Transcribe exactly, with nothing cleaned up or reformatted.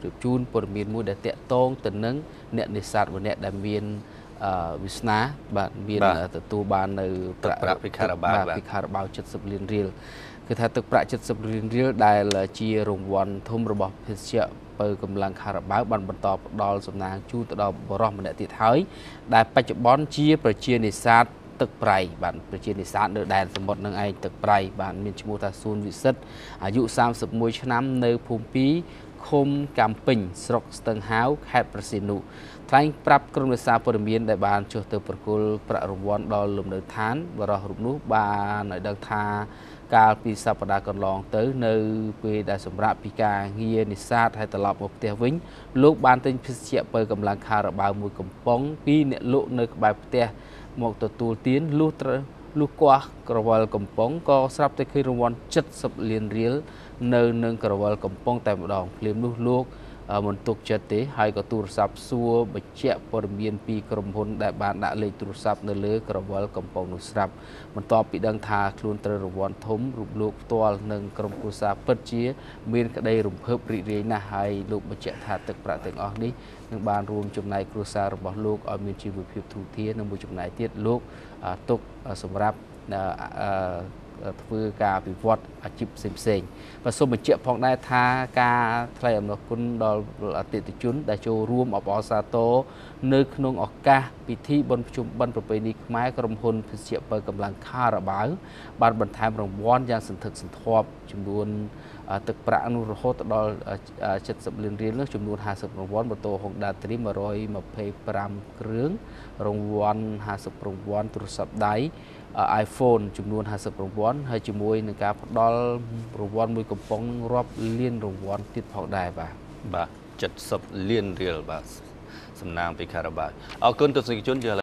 ជូនព័ត៌មានមួយដែលតាក់ទងទៅនឹងអ្នកនេសាទម្នាក់ដែលមានវាសនាបាទមានទទួលបាននៅប្រាក់ពីខារ៉ាបាវពីខារ៉ាបាវ七สิบលានរៀលគឺថាទឹកប្រាក់七สิบលានរៀលដែលជារង្វាន់ធំរបស់ភេសជ្ជៈពើកម្លាំងខារ៉ាបាវបានបន្តផ្ដល់សំណាងជូនទៅដល់បរិសម្នាក់ទៀតហើយដែលបច្ចុប្បន្នជាប្រជានេសាទទឹកប្រៃបាទប្រជានេសាទនៅដែនសមុទ្រនឹងឯងទឹកប្រៃបាទមានឈ្មោះថាសួនវិសិទ្ធអាយុសាមសិបមួយឆ្នាំនៅភូមិពីរឃុំកំពេញស្រុកស្ទឹងហាវខេត្តប្រសេនុថ្លែងប្រាប់ក្រុមនេសាទព័ត៌មានដែលបានចុះទៅប្រគល់ប្រាក់រង្វាន់ដល់លំនៅឋានបរិសរូបនោះបានឲ្យដឹងថាកាលពីសប្តាហ៍កន្លងទៅនៅពេលដែលសម្រាប់ពីការងារនេសាទហើយត្រឡប់មកផ្ទះវិញលោកបានទិញភេសជ្ជៈពើកម្លាំងខារ៉ាបាវមួយកំប៉ុងពីអ្នកលក់នៅក្បែរផ្ទះមកទទួលទានលុះត្រូវលុះគាស់ក្រវិលកំប៉ុងក៏ស្រាប់តែឃើញរង្វាន់七สิบលានរៀលនៅនឹងក្រវិលកំប៉ុងតែម្ដងភ្លាមនោះលោកមិនទុកចិត្តទេហើយក៏ទូរស័ព្ទសួរបញ្ជាក់ព័ត៌មានពីក្រុមហ៊ុនដែលបានដាក់លេខទូរស័ព្ទនៅលើក្រវិលកំប៉ុងនោះស្រាប់បន្ទាប់ពីដឹងថាខ្លួនត្រូវរង្វាន់ធំរូបលោកផ្ទាល់និងក្រុមគ្រួសារពិតជាមានក្តីរំភើបរីករាយណាស់ហើយលោកបញ្ជាក់ថាទឹកប្រាក់ទាំងអស់នេះនឹងបានរួមចំណែកគ្រួសាររបស់លោកឲ្យមានជីវភាពធូរធារនិងមួយចំណែកទៀតលោកទុកសម្រាប់ធ្វើការវិវត្តអាជីពផ្សេងៗvàសូមបញ្ជាក់ផងដែរថាការថ្លែងអំណរគុណដល់អតិថិជនដែលចូលរួមអបអរសាទរនៅក្នុងឱកាសពិធីបុណ្យភ្ជុំបិណ្ឌប្រពៃណីខ្មែរក្រុមហ៊ុនភេសជ្ជៈពើកម្លាំងខារ៉ាបាវបានបន្ថែមរង្វាន់យ៉ាងសន្ធឹកសន្ធាប់ចំនួនទឹកប្រាក់នោះរហូតដល់七สิบលានរៀលនោះចំនួនห้าสิบរង្វាន់ម៉ូតូ Honda Dream một trăm hai mươi lăm គ្រឿងរង្វាន់ห้าสิบរង្វាន់ទូរស័ព្ទដៃ iPhone ចំនួនห้าสิบរង្វាន់ហើយជាមួយនឹងការផ្ដល់រង្វាន់មួយកំប៉ុងរាប់លានរង្វាន់ទៀតផងដែរបាទបាទ七สิบលានរៀលបាទសំណាងពីខារ៉ាបាវអរគុណទស្សនិកជន